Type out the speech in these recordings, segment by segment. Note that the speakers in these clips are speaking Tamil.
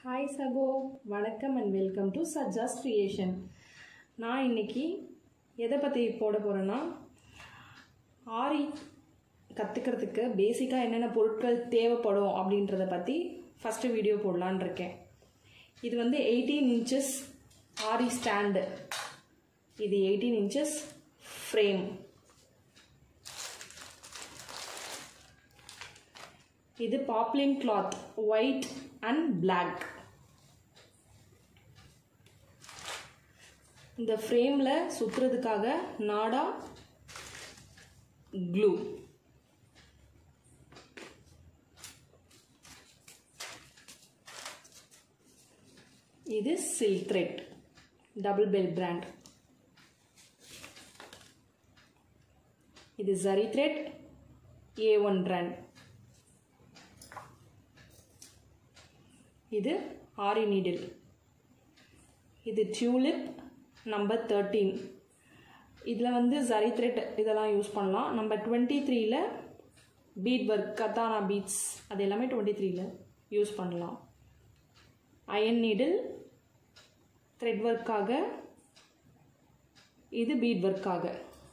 Hi Sago, வணக்கம் and welcome to Sajja's Creation. நான் இன்னைக்கு எதை பற்றி போட போகிறேன்னா ஆரி கற்றுக்கிறதுக்கு பேசிக்காக என்னென்ன பொருட்கள் தேவைப்படும் அப்படின்றத பற்றி ஃபஸ்ட்டு வீடியோ போடலான்னு இருக்கேன். இது வந்து 18 inches ஆரி ஸ்டாண்டு, இது 18 inches ஃப்ரேம், இது poplin cloth white and black. இந்த ஃப்ரேமில் சுற்றுறதுக்காக நாடா க்ளூ, இது silk thread double bell brand, இது ஜரி த்ரெட் A1 பிராண்ட், இது ஆரி நீடில், இது டியூலிப் நம்பர் 13. இதில் வந்து ஜரி த்ரெட் இதெல்லாம் யூஸ் பண்ணலாம். நம்பர் 23ல் பீட் ஒர்க் கத்தானா பீட்ஸ் அது எல்லாமே 23ல் யூஸ் பண்ணலாம். அயன் நீடில் த்ரெட் ஒர்க்காக, இது பீட் ஒர்க்காக.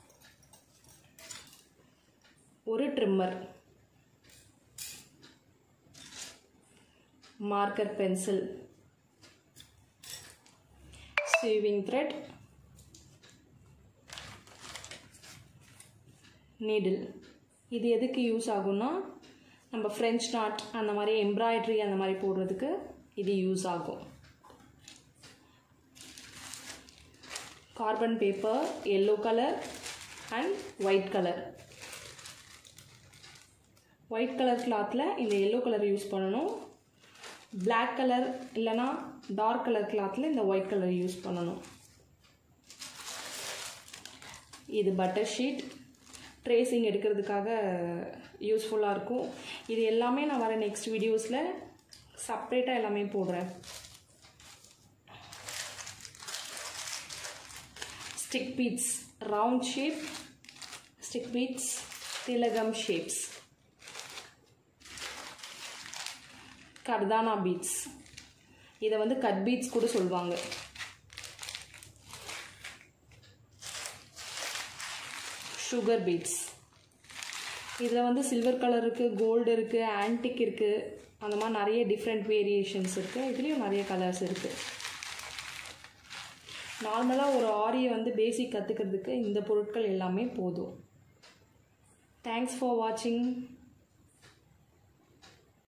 ஒரு trimmer, marker pencil, sewing thread, needle. இது எதுக்கு யூஸ் ஆகும்னா நம்ம ஃப்ரெஞ்ச் நாட் அந்த மாதிரி எம்ப்ராய்டரி அந்த மாதிரி போடுறதுக்கு இது யூஸ் ஆகும். Carbon paper yellow colour and white colour. White colour கிளாத்தில் இந்த yellow கலர் யூஸ் பண்ணணும். பிளாக் கலர் இல்லைனா டார்க் கலர் கிளாத்தில் இந்த ஒயிட் கலர் யூஸ் பண்ணணும். இது பட்டர் ஷீட் ட்ரேசிங் எடுக்கிறதுக்காக யூஸ்ஃபுல்லாக இருக்கும். இது எல்லாமே நான் வர நெக்ஸ்ட் வீடியோஸில் செப்ரேட்டாக எல்லாமே போடுறேன். Stick beads round shape, stick beads திலகம் ஷேப்ஸ், கர்தானா பீட்ஸ், இதை வந்து கட் பீட்ஸ் கூட சொல்லுவாங்க. சுகர் பீட்ஸ், இதில் வந்து சில்வர் கலர் இருக்குது, கோல்டு இருக்குது, ஆன்டிக் இருக்குது, அந்த மாதிரி நிறைய டிஃப்ரெண்ட் வேரியேஷன்ஸ் இருக்குது. இதுலேயும் நிறைய கலர்ஸ் இருக்குது. நார்மலாக ஒரு ஆரியை வந்து பேசிக் கற்றுக்கிறதுக்கு இந்த பொருட்கள் எல்லாமே போதும். தேங்க்ஸ் ஃபார் வாட்சிங்.